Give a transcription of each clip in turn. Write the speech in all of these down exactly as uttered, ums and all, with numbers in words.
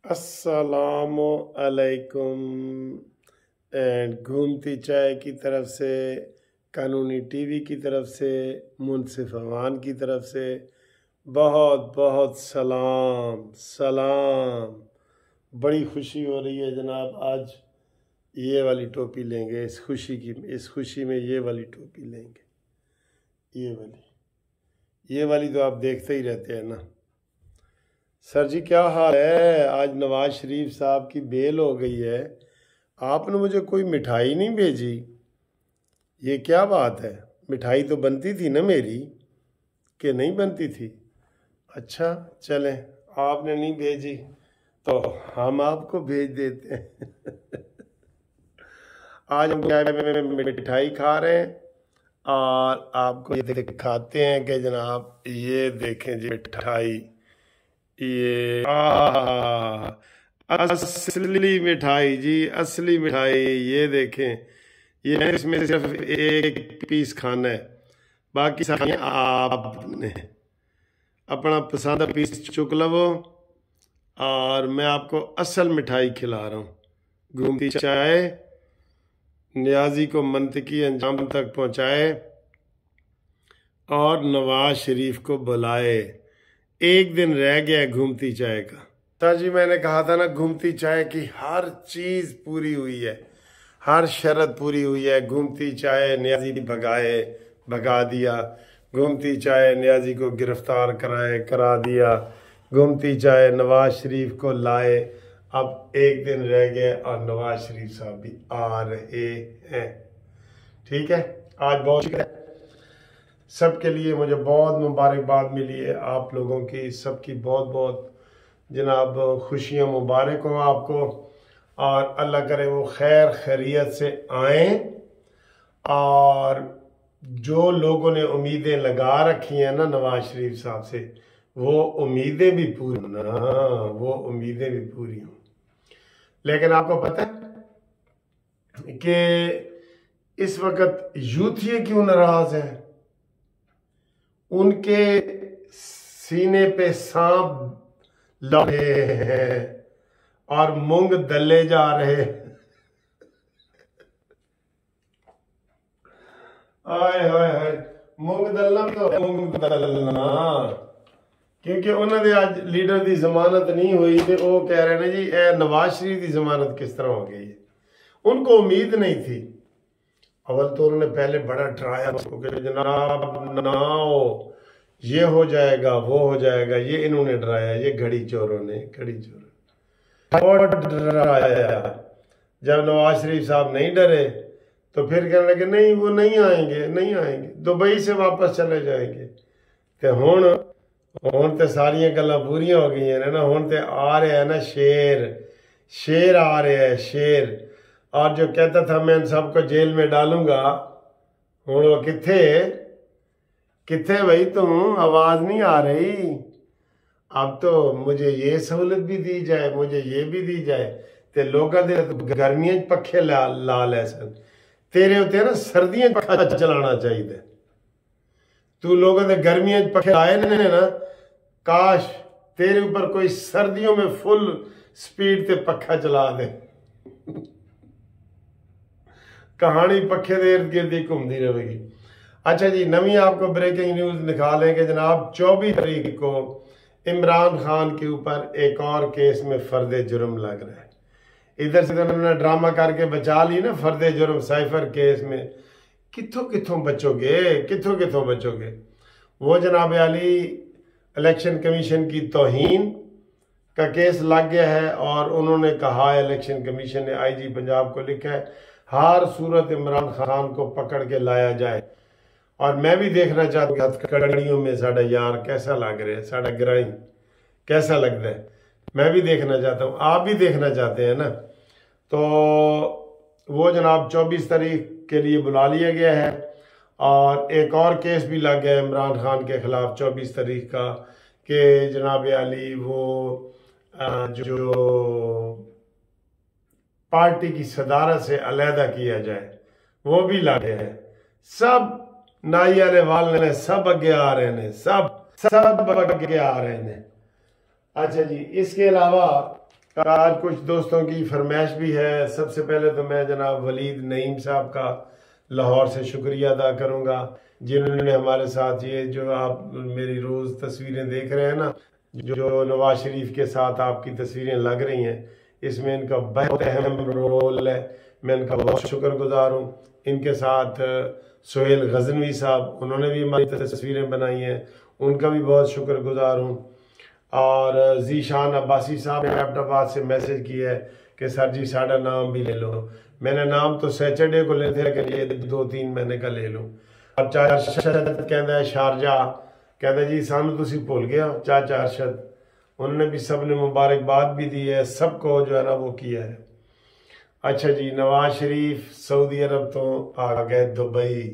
अस्सलामु अलैकुम एंड घूमती चाय की तरफ से, कानूनी टीवी की तरफ से, मुनसिफ अमान की तरफ से बहुत बहुत सलाम सलाम। बड़ी खुशी हो रही है जनाब, आज ये वाली टोपी लेंगे। इस खुशी की इस खुशी में ये वाली टोपी लेंगे। ये वाली ये वाली तो आप देखते ही रहते हैं ना। सर जी क्या हाल है? आज नवाज शरीफ साहब की बेल हो गई है, आपने मुझे कोई मिठाई नहीं भेजी, ये क्या बात है? मिठाई तो बनती थी ना मेरी, कि नहीं बनती थी? अच्छा चलें, आपने नहीं भेजी तो हम आपको भेज देते हैं। आज हम क्या मिठाई खा रहे हैं और आपको ये दिखाते हैं कि जनाब ये देखें जी मिठाई, ये आ असली मिठाई जी, असली मिठाई। ये देखें, ये इसमें सिर्फ एक पीस खाना है, बाकी सारी आपने अपना पसंद पीस चुक लवो और मैं आपको असल मिठाई खिला रहा हूँ। घूमती चाय नियाजी को मंतकी अंजाम तक पहुँचाए और नवाज शरीफ को बुलाए। एक दिन रह गया घूमती चाय का। सर जी मैंने कहा था ना, घूमती चाय की हर चीज पूरी हुई है, हर शर्त पूरी हुई है। घूमती चाय नियाजी भगाए, भगा दिया। घूमती चाय नियाजी को गिरफ्तार कराए, करा दिया। घूमती चाय नवाज शरीफ को लाए। अब एक दिन रह गया और नवाज शरीफ साहब भी आ रहे हैं। ठीक है, आज बहुत सबके लिए मुझे बहुत मुबारकबाद मिली है आप लोगों की, सबकी बहुत बहुत जनाब खुशियाँ मुबारक हो आपको और अल्लाह करे वो खैर खैरियत से आए और जो लोगों ने उम्मीदें लगा रखी हैं ना नवाज शरीफ साहब से, वो उम्मीदें भी पूरी ना, वो उम्मीदें भी पूरी हों। लेकिन आपको पता है कि इस वक्त यूथिये क्यों नाराज हैं? उनके सीने पे सांप लगे हैं और मूंग दले जा रहे हैं। आए हाय हाय, मूंग दलना तो मूंग दलना, क्योंकि उन्होंने आज लीडर की जमानत नहीं हुई तो वो कह रहे हैं जी ए नवाज शरीफ की जमानत किस तरह हो गई है। उनको उम्मीद नहीं थी। अवल तो उन्होंने पहले बड़ा डराया कि जनाब ना हो, ये हो जाएगा वो हो जाएगा, ये इन्होंने डराया, ये घड़ी चोरों ने घड़ी चोरों डराया। जब नवाज शरीफ साहब नहीं डरे तो फिर कहने लगे नहीं वो नहीं आएंगे, नहीं आएंगे, दुबई से वापस चले जाएंगे। तो हुण हुण तो सारिया गल्लां पूरियां हो गई हैं ना। हुण तो आ रहा है ना शेर, शेर आ रहा है शेर। और जो कहता था मैं इन सबको जेल में डालूंगा, हुण वो किथे किथे भाई तुम, आवाज नहीं आ रही। अब तो मुझे ये सहूलत भी दी जाए, मुझे ये भी दी जाए। ते लोगों दे गर्मियां पखे ला ला लै सन, तेरे उत्ते ना सर्दियां पखा चलाना चाहिए। तू लोगों दे गर्मियां पखे लाए ने ना, काश तेरे ऊपर कोई सर्दियों में फुल स्पीड ते पखा चला दे। कहानी पखे दे इर्द गिर्द ही घूमती रहेगी। अच्छा जी, नवी आपको ब्रेकिंग न्यूज दिखा लें कि जनाब चौबीस तारीख को इमरान खान के ऊपर एक और केस में फर्दे जुर्म लग रहा है। इधर से उन्होंने ड्रामा करके बचा ली ना फर्दे जुर्म साइफर केस में। कितों कितों बचोगे, कितों कितों बचोगे? वो जनाब अली इलेक्शन कमीशन की तौहीन का केस लग गया है और उन्होंने कहा है, इलेक्शन कमीशन ने आई जी पंजाब को लिखा है हर सूरत इमरान खान को पकड़ के लाया जाए। और मैं भी देखना चाहता हूँ हथकड़ियों में साडा यार कैसा लग रहा है, साडा ग्राई कैसा लगता है, मैं भी देखना चाहता हूँ, आप भी देखना चाहते हैं ना। तो वो जनाब चौबीस तारीख के लिए बुला लिया गया है और एक और केस भी लग गया है इमरान खान के खिलाफ चौबीस तारीख का कि जनाब अली वो जो पार्टी की सदारत से अलहदा किया जाए, वो भी लग गया है। सब नाई वाले ने सब अगे आ रहे हैं, सब सब अगे आ रहे हैं। अच्छा जी, इसके अलावा आज कुछ दोस्तों की फरमाइश भी है। सबसे पहले तो मैं जनाब वलीद नईम साहब का लाहौर से शुक्रिया अदा करूंगा, जिन्होंने हमारे साथ ये जो आप मेरी रोज़ तस्वीरें देख रहे हैं ना, जो नवाज शरीफ के साथ आपकी तस्वीरें लग रही हैं, इसमें इनका बहुत अहम रोल है। मैं इनका बहुत शुक्रगुजार हूँ। इनके साथ सोहेल गजनवी साहब, उन्होंने भी हमारी तस्वीरें बनाई हैं, उनका भी बहुत शुक्रगुजार हूँ। और जीशान अब्बासी साहब ने एबटाबाद से मैसेज किया है कि सर जी साढ़ा नाम भी ले लो। मैंने नाम तो सैटरडे को लेते हैं कि ये दो तीन महीने का ले लूँ। और चाचा कहता है शारजा, कहता जी सानू तुसी भूल गया चाचा अरशद, उन्होंने भी सब ने मुबारकबाद भी दी है, सबको जो है ना वो किया है। अच्छा जी, नवाज शरीफ सऊदी अरब तो आ गए दुबई,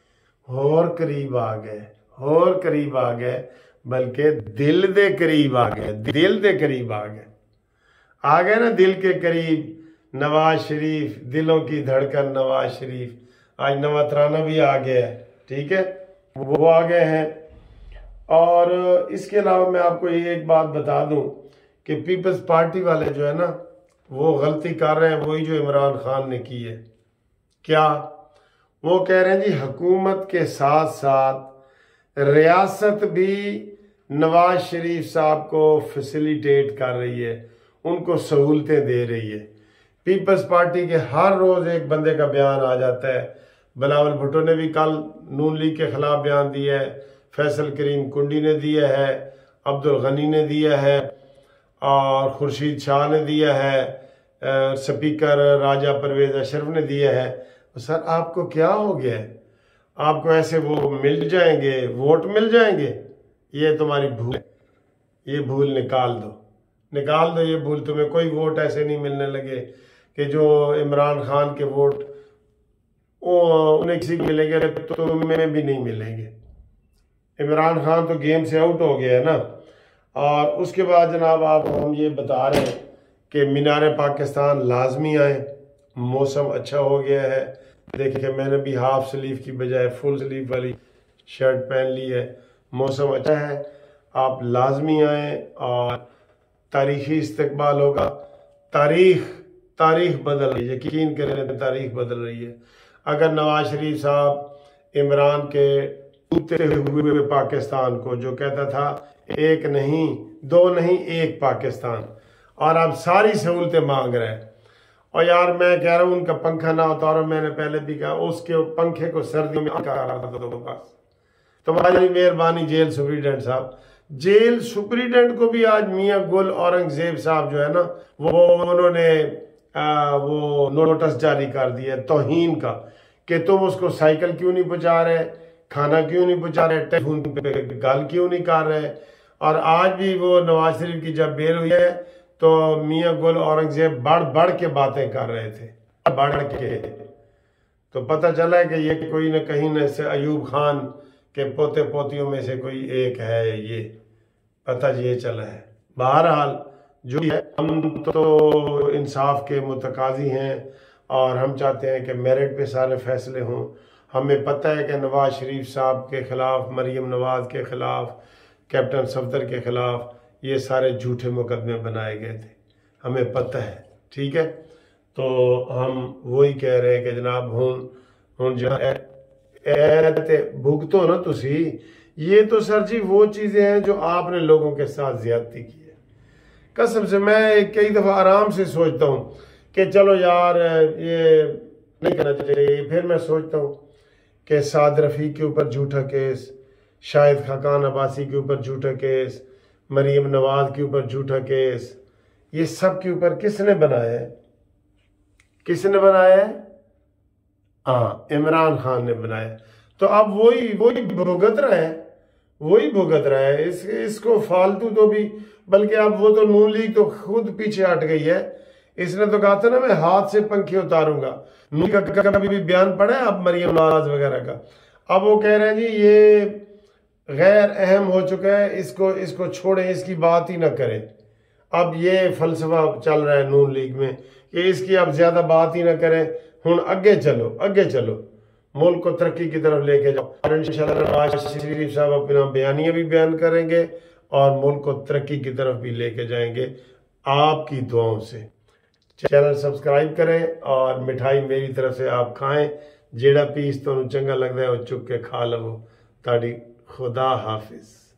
और करीब आ गए, और करीब आ गए, बल्कि दिल दे करीब आ गए, दिल दे करीब आ गए, आ गए ना दिल के करीब। नवाज शरीफ, दिलों की धड़कन नवाज शरीफ, आज नवा तराना भी आ गया है, ठीक है, वो आ गए हैं। और इसके अलावा मैं आपको ये एक बात बता दूं कि पीपल्स पार्टी वाले जो है ना, वो गलती कर रहे हैं वही जो इमरान खान ने की है। क्या? वो कह रहे हैं जी हुकूमत के साथ साथ रियासत भी नवाज शरीफ साहब को फैसिलिटेट कर रही है, उनको सहूलतें दे रही है। पीपल्स पार्टी के हर रोज एक बंदे का बयान आ जाता है। बिलावल भुट्टो ने भी कल नून लीग के खिलाफ बयान दिया है, फैसल करीम कुंडी ने दिया है, अब्दुल गनी ने दिया है, और खुर्शीद शाह ने दिया है, स्पीकर राजा परवेज अशरफ ने दिया है। तो सर आपको क्या हो गया है? आपको ऐसे वो मिल जाएंगे, वोट मिल जाएंगे? ये तुम्हारी भूल है, ये भूल निकाल दो, निकाल दो ये भूल। तुम्हें कोई वोट ऐसे नहीं मिलने लगे कि जो इमरान खान के वोट उन्हें किसी को मिलेंगे तो तुम्हें भी नहीं मिलेंगे। इमरान खान तो गेम से आउट हो गया है ना। और उसके बाद जनाब आप हम ये बता रहे हैं कि मीनार पाकिस्तान लाजमी आए, मौसम अच्छा हो गया है। देखिए मैंने भी हाफ स्लीव की बजाय फुल स्लीव वाली शर्ट पहन ली है, मौसम अच्छा है, आप लाजमी आए और तारीखी इस्तकबाल होगा। तारीख तारीख बदल रही है, यकीन करें तारीख बदल रही है। अगर नवाज शरीफ साहब इमरान के टूटते हुए पाकिस्तान को, जो कहता था एक नहीं दो नहीं एक पाकिस्तान, और आप सारी सहूलतें मांग रहे हैं। और यार मैं कह रहा हूँ उनका पंखा ना उतारो, मैंने पहले भी कहा उसके पंखे को सर्दियों में बस। तुम्हारी मेहरबानी जेल सुप्रीडेंट साहब, जेल सुप्रीडेंट को भी आज मियां गुल औरंगजेब साहब जो है ना, वो उन्होंने आ, वो नोटिस जारी कर दिया तौहीन का कि तुम उसको साइकिल क्यों नहीं पहुंचा रहे, खाना क्यों नहीं पहुंचा रहे, टेलीफोन पे गाल क्यों नहीं कर रहे। और आज भी वो नवाज शरीफ की जब बेल हुई है तो मियां गुल औरंगजेब बढ़ बढ़ के बातें कर रहे थे, बढ़ के। तो पता चला है कि ये कोई न कहीं न से अयूब खान के पोते पोतियों में से कोई एक है, ये पता ये चला है। बहरहाल जो है, हम तो इंसाफ के मुतकाजी हैं और हम चाहते हैं कि मेरिट पे सारे फैसले हों। हमें पता है कि नवाज शरीफ साहब के खिलाफ, मरियम नवाज के खिलाफ, कैप्टन सफदर के खिलाफ ये सारे झूठे मुकदमे बनाए गए थे, हमें पता है, ठीक है। तो हम वही कह रहे हैं कि जनाब हुन हुन जो भुगतो ना तुसी, ये तो सर जी वो चीजें हैं जो आपने लोगों के साथ ज्यादती की है। कसम से मैं कई दफा आराम से सोचता हूँ कि चलो यार ये नहीं करना चाहिए, फिर मैं सोचता हूँ कि साद रफ़ी के ऊपर झूठा केस, शाहिद खाकान अब्बासी के ऊपर झूठा केस, मरीम नवाज के ऊपर झूठा केस, ये सब के ऊपर किसने बनाया है? किसने बनाया है? हाँ, इमरान खान ने बनाया। तो अब वही वही भुगत रहा है, वही भुगत रहा है। इस इसको फालतू तो भी, बल्कि अब वो तो नून लीग तो खुद पीछे हट गई है। इसने तो कहा था ना मैं हाथ से पंखे उतारूंगा। नून का कभी भी बयान पड़ा है अब मरियम नवाज वगैरह का? अब वो कह रहे हैं जी ये गैर अहम हो चुका है, इसको इसको छोड़ें, इसकी बात ही ना करें। अब ये फलसफा चल रहा है नून लीग में कि इसकी अब ज्यादा बात ही ना करें, हुन अगे चलो, अगे चलो, मुल्क को तरक्की की तरफ लेके जाओ। और इंशाल्लाह नवाज शरीफ साहब अपना बयानियां भी बयान करेंगे और मुल्क को तरक्की की तरफ भी लेके जाएंगे। आपकी दुआओं से। चैनल सब्सक्राइब करें और मिठाई मेरी तरफ से आप खाएं। जेड़ा पीस तुहानू चंगा लगता है वह चुक के खा लवो। ताड़ी खुदा हाफिज।